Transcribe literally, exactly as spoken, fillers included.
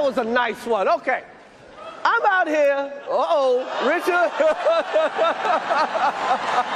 was a nice one. Okay. I'm out here. Uh-oh. Richard.